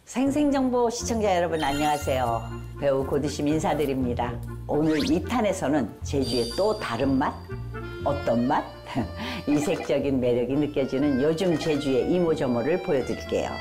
생생정보 시청자 여러분 안녕하세요. 배우 고두심 인사드립니다. 오늘 2탄에서는 제주의 또 다른 맛? 어떤 맛? 이색적인 매력이 느껴지는 요즘 제주의 이모저모를 보여드릴게요.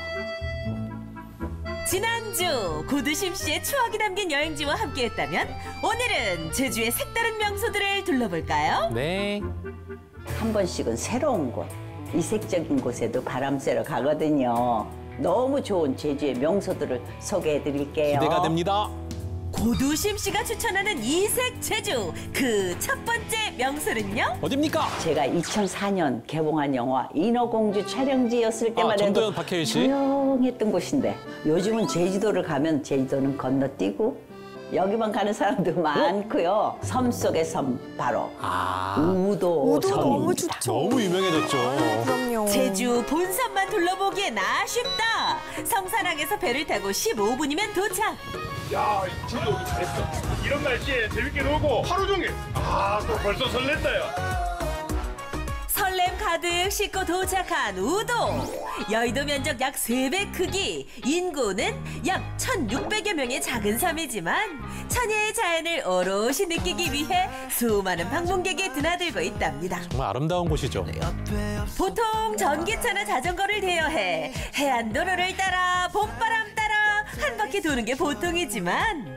지난주 고두심 씨의 추억이 담긴 여행지와 함께했다면 오늘은 제주의 색다른 명소들을 둘러볼까요? 네. 한 번씩은 새로운 곳, 이색적인 곳에도 바람 쐬러 가거든요. 너무 좋은 제주의 명소들을 소개해드릴게요. 기대가 됩니다. 고두심 씨가 추천하는 이색 제주 그 첫 번째 명소는요? 어딥니까? 제가 2004년 개봉한 영화 인어공주 촬영지였을 때만 해도 전도연, 박해일 씨. 조용했던 곳인데 요즘은 제주도를 가면 제주도는 건너뛰고 여기만 가는 사람도 많고요. 섬 속의 섬 바로 우도 섬입니다. 너무 좋죠. 너무 유명해졌죠. 그럼요. 제주 본섬만 둘러보기엔 아쉽다. 성산항에서 배를 타고 15분이면 도착. 야, 제주 오기 잘했어. 이런 날씨에 재밌게 놀고 하루 종일. 또 벌써 설렌다요. 설렘 가득 싣고 도착한 우도. 여의도 면적 약 3배 크기, 인구는 약 1,600여 명의 작은 섬이지만 천혜의 자연을 오롯이 느끼기 위해 수많은 방문객이 드나들고 있답니다. 정말 아름다운 곳이죠. 보통 전기차나 자전거를 대여해 해안도로를 따라 봄바람 따라 한 바퀴 도는 게 보통이지만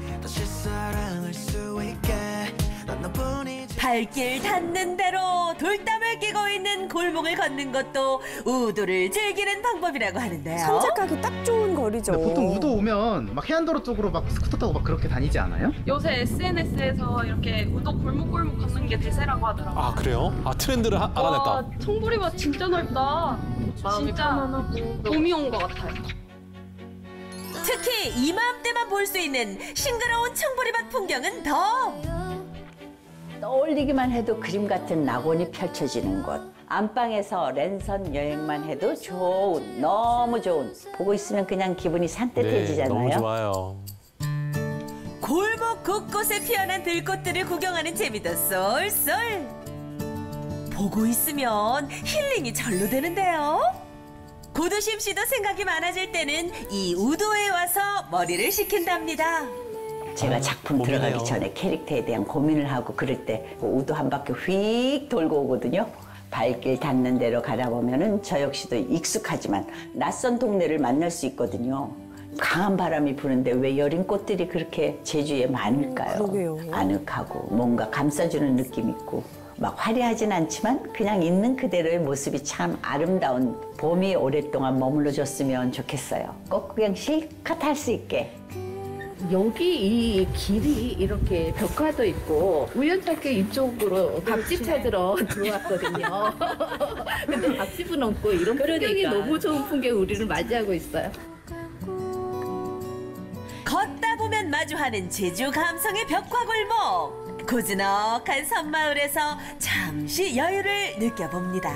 발길 닿는 대로 돌담을 끼고 있는 골목을 걷는 것도 우도를 즐기는 방법이라고 하는데요. 산책하기 딱 좋은 거리죠. 보통 우도 오면 막 해안도로 쪽으로 막 스쿠터 타고 막 그렇게 다니지 않아요? 요새 SNS에서 이렇게 우도 골목골목 걷는 게 대세라고 하더라고요. 아, 그래요? 트렌드를 알아냈다. 와, 청보리밭 진짜 넓다. 진짜 편안하고 봄이 온 것 같아요. 특히 이맘때만 볼 수 있는 싱그러운 청보리밭 풍경은 더 떠올리기만 해도 그림 같은 낙원이 펼쳐지는 곳. 안방에서 랜선 여행만 해도 좋은, 너무 좋은. 보고 있으면 그냥 기분이 산뜻해지잖아요. 너무 좋아요. 골목 곳곳에 피어난 들꽃들을 구경하는 재미도 쏠쏠. 보고 있으면 힐링이 절로 되는데요. 고두심 씨도 생각이 많아질 때는 이 우도에 와서 머리를 식힌답니다. 제가 작품 고민해요. 들어가기 전에 캐릭터에 대한 고민을 하고 그럴 때 우도 한 바퀴 휙 돌고 오거든요. 발길 닿는 대로 가다 보면은 저 역시도 익숙하지만 낯선 동네를 만날 수 있거든요. 강한 바람이 부는데 왜 여린 꽃들이 그렇게 제주에 많을까요? 그러게요. 아늑하고 뭔가 감싸주는 느낌 있고 막 화려하진 않지만 그냥 있는 그대로의 모습이 참 아름다운 봄이 오랫동안 머물러줬으면 좋겠어요. 꼭 그냥 실컷 할 수 있게. 여기 이 길이 이렇게 벽화도 있고 우연찮게 이쪽으로 밥집 찾으러 들어왔거든요. 근데 밥집은 없고 이런 풍경이 너무 좋은 풍경 우리를 맞이하고 있어요. 걷다 보면 마주하는 제주 감성의 벽화골목. 고즈넉한 섬마을에서 잠시 여유를 느껴봅니다.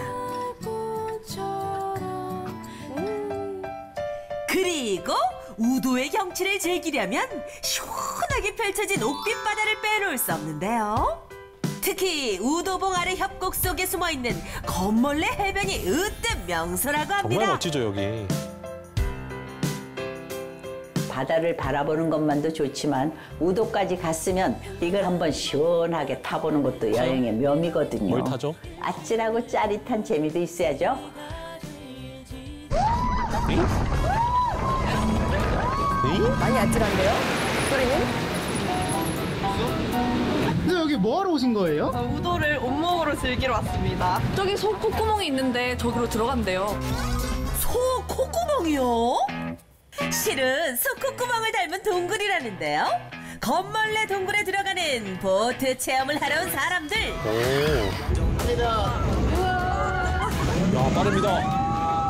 그리고 우도의 경치를 즐기려면 시원하게 펼쳐진 옥빛 바다를 빼놓을 수 없는데요. 특히 우도봉 아래 협곡 속에 숨어있는 건몰래 해변이 으뜸 명소라고 합니다. 정말 멋지죠, 여기. 바다를 바라보는 것만도 좋지만 우도까지 갔으면 이걸 한번 시원하게 타보는 것도 여행의 묘미거든요. 뭘 타죠? 아찔하고 짜릿한 재미도 있어야죠. 많이 아찔한데요? 소리는? 근데 여기 뭐하러 오신 거예요? 우도를 온몸으로 즐기러 왔습니다. 저기 소 콧구멍이 있는데 저기로 들어간대요. 소 콧구멍이요? 실은 소 콧구멍을 닮은 동굴이라는데요. 건멀래 동굴에 들어가는 보트 체험을 하러 온 사람들. 야, 빠릅니다.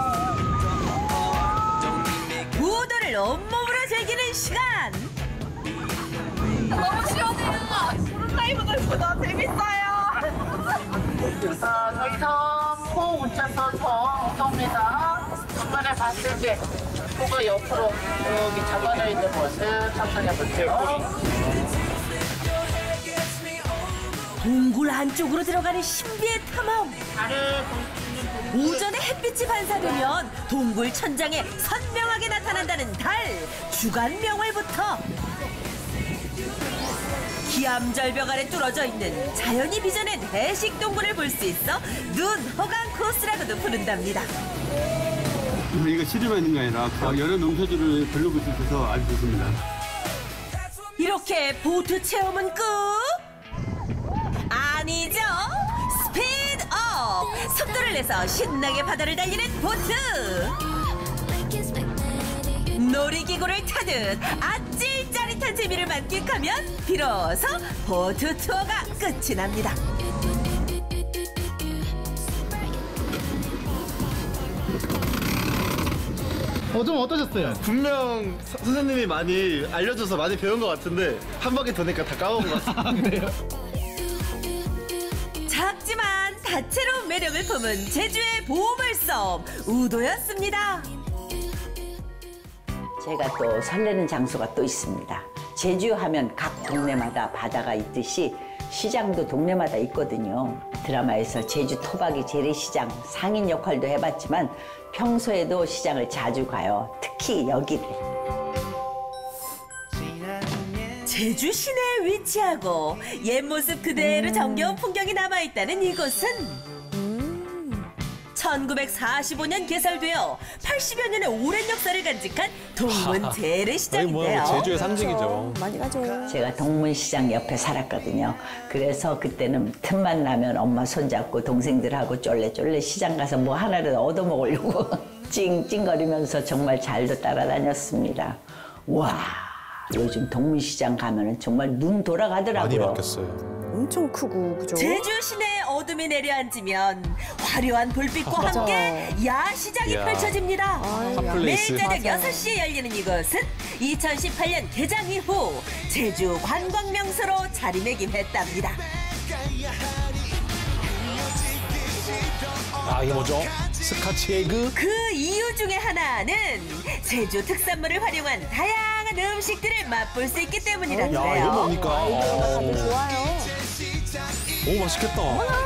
우도를 온몸으로 즐기는 시간. 너무 시원해요. 프로타임보다 재밌어요. 저희 섬 호우천선 섬입니다. 중간에 봤을 때 호가 옆으로 여기 잡아져 있는 곳을 탐색해볼게요. 동굴 안쪽으로 들어가는 신비의 탐험. 발을 볼 수 있는 오전에 햇빛이 반사되면 동굴 천장에 선명하게 나타난다는 달, 주간명월부터 기암절벽 아래 뚫어져 있는 자연이 빚어낸 해식 동굴을 볼 수 있어 눈 호강 코스라고도 부른답니다. 이거 시리만 있는 게 아니라 여러 농사지를 둘러볼 수 있어서 아주 좋습니다. 이렇게 보트 체험은 끝? 아니죠. 스피드업! 속도를 내서 신나게 바다를 달리는 보트! 놀이기구를 타듯 아찔 짜릿한 재미를 만끽하면 비로소 보트 투어가 끝이 납니다. 좀 어떠셨어요? 분명 선생님이 많이 알려줘서 많이 배운 것 같은데 한 바퀴 도니까 다 까먹은 것 같습니다. 그래요? 작지만 다채로운 매력을 품은 제주의 보물섬 우도였습니다. 제가 또 설레는 장소가 또 있습니다. 제주 하면 각 동네마다 바다가 있듯이 시장도 동네마다 있거든요. 드라마에서 제주 토박이 재래시장 상인 역할도 해봤지만 평소에도 시장을 자주 가요. 특히 여기를. 제주 시내에 위치하고 옛 모습 그대로 정겨운 풍경이 남아있다는 이곳은 1945년 개설되어 80여 년의 오랜 역사를 간직한 동문 거의 재래시장인데요. 제주의 상징이죠. 많이 가죠. 제가 동문시장 옆에 살았거든요. 그래서 그때는 틈만 나면 엄마 손잡고 동생들하고 쫄래쫄래 시장 가서 뭐 하나를 얻어먹으려고 찡찡거리면서 정말 잘도 따라다녔습니다. 와, 요즘 동문시장 가면은 정말 눈 돌아가더라고요. 많이 바뀌었어요. 엄청 크고 그죠? 제주 시내에 어둠이 내려앉으면 화려한 불빛과 맞아. 함께 야시장이 이야. 펼쳐집니다. 핫플레이스. 매일 저녁 맞아요. 6시에 열리는 이곳은 2018년 개장 이후 제주 관광명소로 자리매김했답니다. 아, 이게 뭐죠? 스카치 에그? 그 이유 중에 하나는 제주 특산물을 활용한 다양한 음식들을 맛볼 수 있기 야, 이거 때문이란데요. 뭡니까? 다들 좋아요. 오, 맛있겠다.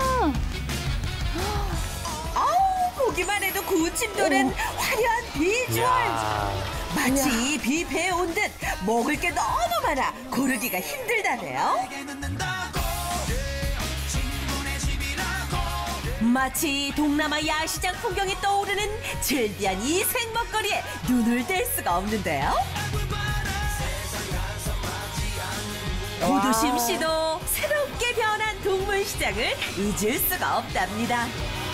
아우, 보기만 해도 구침 도는 화려한 비주얼. 이야. 마치 뷔페에 온 듯 먹을 게 너무 많아 고르기가 힘들다네요. 마치 동남아 야시장 풍경이 떠오르는 즐비한 이 생먹거리에 눈을 뗄 수가 없는데요. 고두심 씨도 새롭게 변한 동문시장을 잊을 수가 없답니다.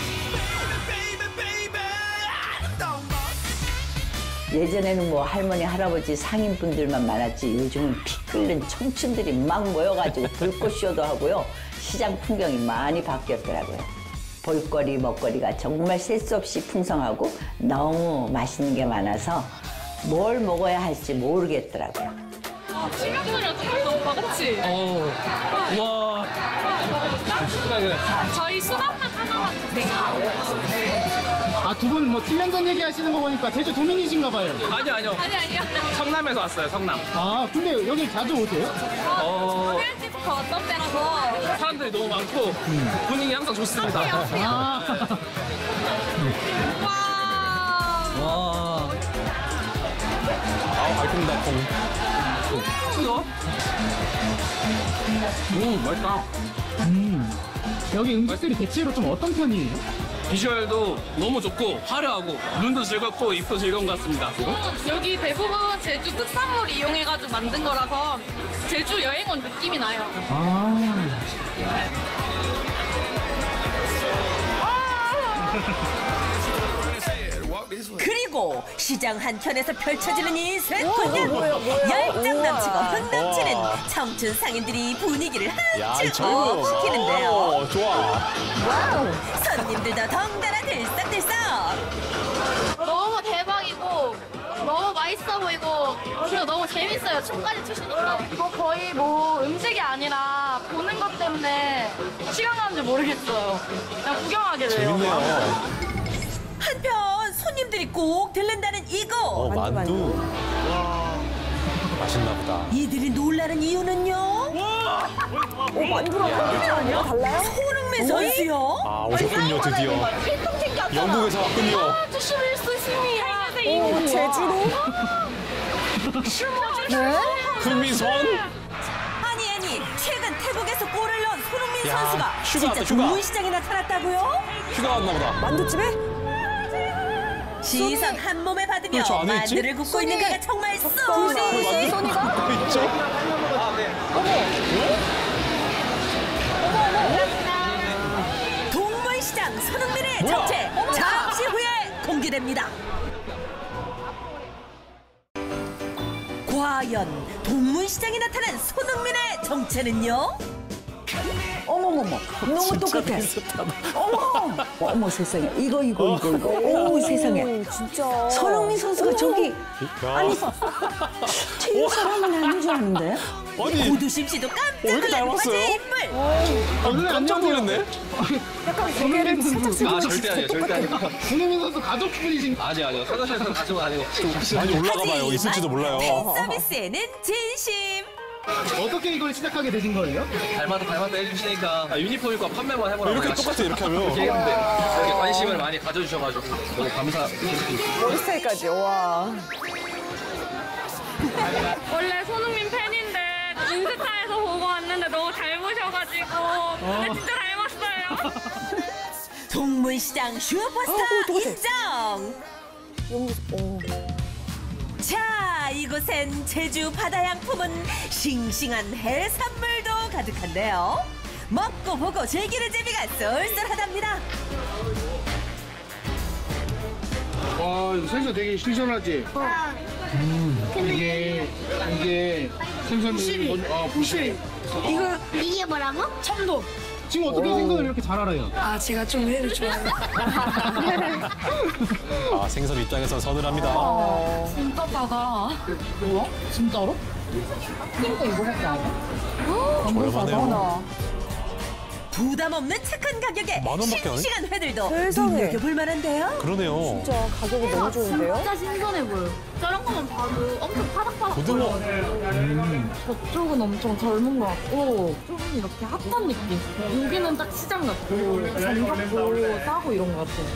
예전에는 뭐 할머니, 할아버지, 상인분들만 많았지 요즘은 피 끓는 청춘들이 막 모여가지고 불꽃쇼도 하고요. 시장 풍경이 많이 바뀌었더라고요. 볼거리, 먹거리가 정말 셀 수 없이 풍성하고 너무 맛있는 게 많아서 뭘 먹어야 할지 모르겠더라고요. 신경전이랑 똑같다 오빠 그치? 와. 저희 수납만 하나만 주세요. 아, 두 분 뭐 7년 전 얘기하시는 거 보니까 제주 도민이신가 봐요. 아니요. 아니요. 성남에서 왔어요, 성남. 아, 근데 여기 자주 오세요? 헬스부터 어떤 때라서 사람들이 너무 많고 분위기 항상 좋습니다. 아, 와. 아, 알콩달콩. 이거? 맛있다. 여기 음식들이 대체로 좀 어떤 편이에요? 비주얼도 너무 좋고 화려하고 눈도 즐겁고 입도 즐거운 것 같습니다. 여기 대부분 제주 특산물 이용해가지고 만든 거라서 제주 여행 온 느낌이 나요. 그리고 시장 한켠에서 펼쳐지는 이 쇠공연 열정 넘치고 흥 넘치는 와. 청춘 상인들이 분위기를 야, 이 한층 젊어. 업 시키는데요. 좋아. 손님들도 덩달아 들썩들썩. 너무 대박이고 너무 맛있어 보이고 그리고 너무 재밌어요. 춤까지 추시니까. 이거 거의 뭐 음식이 아니라 보는 것 때문에 시간 가는 줄 모르겠어요. 그냥 구경하게 돼요. 재밌네요. 한편 손님들이 꼭 들른다는 이곳. 만두. 맛있나 보다. 이들이 놀라는 이유는요? 만두랑 팬티 아니야? 달라요? 손흥민 선수요? 아, 오셨군요, 드디어. 필통 챙겨 영국에서 왔군요. 这是不是苏西米啊？ 오, 제주도? 네? 흥민선? 아니 최근 태국에서 골을 넣은 손흥민 야, 선수가 휴가 진짜 왔다, 휴가. 동문시장에 나타났다고요? 휴가 왔나 보다. 만두집에? 시선 한 몸에 받으며 왜 저 안에 있지? 만두를 굽고 있는 그가 정말 쏘니 소니가? 있죠? 동문시장 손흥민의 뭐야? 정체 잠시 후에 공개됩니다. 과연 동문시장에 나타난 손흥민의 정체는요? 어머머머, 너무 똑같아. 어머 세상에, 이거. 오 세상에. 진짜. 손흥민 선수가 저기 아니 체육 사람은 아닌 줄 아는데? 아니, 고두심 씨도 왜 이렇게 깜짝 놀란 닮았어요? 화제의 인물. 깜짝 놀랐네. 약간 고개를 살짝 숙이고 절대 아니에요, 절대 아니에요. 손흥민 선수 가족분이신 아니요, 사무실에서 가져가 아니고. 많이 올라가 봐요. 있을지도 몰라요. 팬 서비스에는 진심. 어떻게 이걸 시작하게 되신 거예요? 닮았다 해주시니까 유니폼 입고 판매만 해보라고. 이렇게 똑같아, 이렇게 하면. 이렇게 했는데 이렇게 관심을 많이 가져주셔가지고 너무 감사드립니다. 머리 스타일까지, 와. 원래 손흥민 팬인데 인스타에서 보고 왔는데 너무 닮으셔가지고 근데 진짜 닮았어요. 동문시장 슈퍼스타 인정. 자, 이곳엔 제주 바다향 품은 싱싱한 해산물도 가득한데요. 먹고 보고 즐기는 재미가 쏠쏠하답니다. 와, 이거 생선 되게 신선하지? 이게 생선이 부실. 이게 뭐라고? 참돔. 지금 어떻게 생선을 이렇게 잘 알아요? 아 제가 좀 회를 좋아해요. 아, 생선 입장에서 서늘합니다. 진짜 작아. 진짜로? 이거 이거밖에 안 해? 저렴하네요. 부담 없는 착한 가격에 10,000원밖에 안 해? 싱싱한 회들도 세상에. 눈여겨볼 만한데요. 그러네요. 진짜 가격이 너무 좋은데요? 진짜 신선해 보여. 저런 거만 봐도 엄청 파닥파닥. 고등어. 저쪽은 엄청 젊은 것 같고 좀 이렇게 핫한 느낌. 여기는 딱 시장 같고 장갑고 싸고 이런 것 같아요.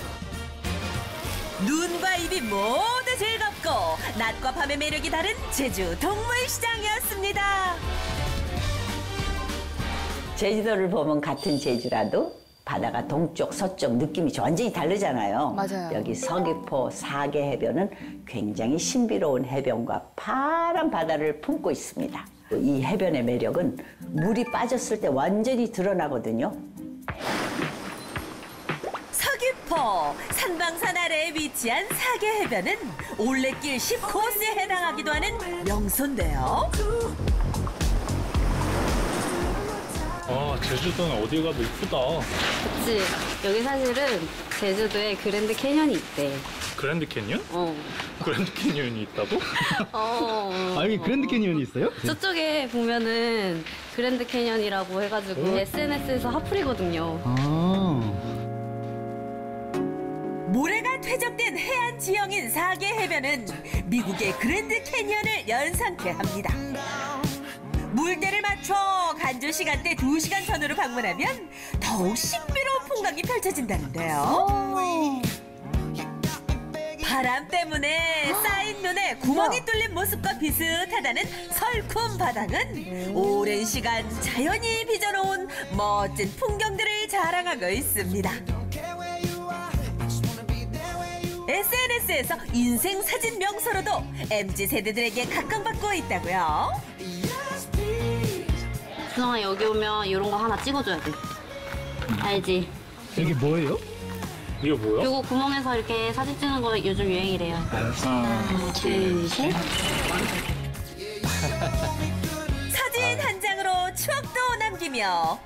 눈과 입이 모두 즐겁고 낮과 밤의 매력이 다른 제주 동물시장이었습니다. 제주도를 보면 같은 제주라도 바다가 동쪽, 서쪽 느낌이 완전히 다르잖아요. 맞아요. 여기 서귀포 사계 해변은 굉장히 신비로운 해변과 파란 바다를 품고 있습니다. 이 해변의 매력은 물이 빠졌을 때 완전히 드러나거든요. 서귀포 산방산 아래에 위치한 사계 해변은 올레길 10코스에 해당하기도 하는 명소인데요. 아, 제주도는 어디 가도 이쁘다. 그치. 여기 사실은 제주도에 그랜드 캐년이 있대. 그랜드 캐니언? 그랜드 캐니언이 있다고? 어. 아, 여기 그랜드 캐니언이 있어요? 저쪽에 보면은 그랜드 캐년이라고 해가지고 SNS에서 핫플이거든요. 모래가 퇴적된 해안 지형인 사계 해변은 미국의 그랜드 캐니언을 연상케 합니다. 물때를 맞춰 간조 시간대 2시간 전후로 방문하면 더욱 신비로운 풍광이 펼쳐진다는데요. 바람 때문에 쌓인 눈에 구멍이 뚫린 모습과 비슷하다는 설쿰 바닥은 오랜 시간 자연이 빚어놓은 멋진 풍경들을 자랑하고 있습니다. SNS에서 인생 사진 명소로도 MZ세대들에게 각광받고 있다고요. 준영아 여기 오면 이런 거 하나 찍어줘야 돼. 알지? 이게 뭐예요? 이거 뭐야? 요거 구멍에서 이렇게 사진 찍는 거 요즘 유행이래요. 하나, 둘, 셋. 사진 한 장으로 추억도 남기며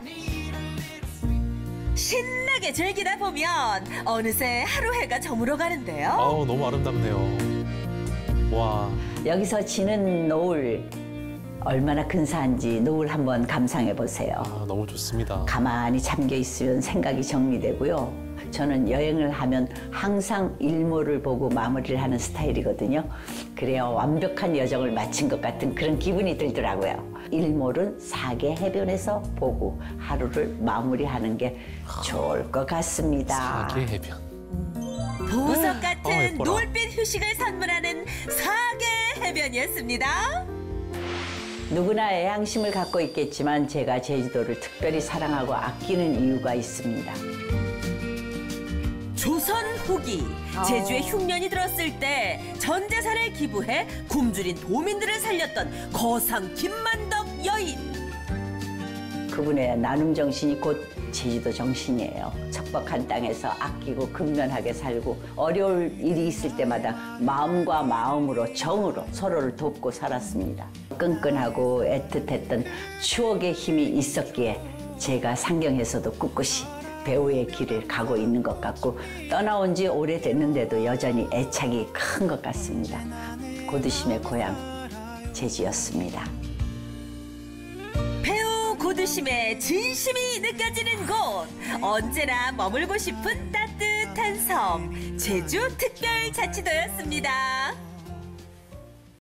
신나게 즐기다 보면 어느새 하루 해가 저물어 가는데요. 아우, 너무 아름답네요. 와. 여기서 지는 노을 얼마나 근사한지 노을 한번 감상해 보세요. 아, 너무 좋습니다. 가만히 잠겨 있으면 생각이 정리되고요. 저는 여행을 하면 항상 일몰을 보고 마무리를 하는 스타일이거든요. 그래야 완벽한 여정을 마친 것 같은 그런 기분이 들더라고요. 일몰은 사계 해변에서 보고 하루를 마무리하는 게 좋을 것 같습니다. 사계 해변. 보석 같은 예뻐라. 노을빛 휴식을 선물하는 사계 해변이었습니다. 누구나 애향심을 갖고 있겠지만 제가 제주도를 특별히 사랑하고 아끼는 이유가 있습니다. 조선 후기 제주에 흉년이 들었을 때 전 재산을 기부해 굶주린 도민들을 살렸던 거상 김만덕 여인. 그분의 나눔 정신이 곧 제주도 정신이에요. 척박한 땅에서 아끼고 근면하게 살고 어려울 일이 있을 때마다 마음과 마음으로 정으로 서로를 돕고 살았습니다. 끈끈하고 애틋했던 추억의 힘이 있었기에 제가 상경에서도 꿋꿋이 배우의 길을 가고 있는 것 같고 떠나온 지 오래됐는데도 여전히 애착이 큰 것 같습니다. 고두심의 고향 제주였습니다. 배우 고두심의 진심이 느껴지는 곳, 언제나 머물고 싶은 따뜻한 섬 제주특별자치도였습니다.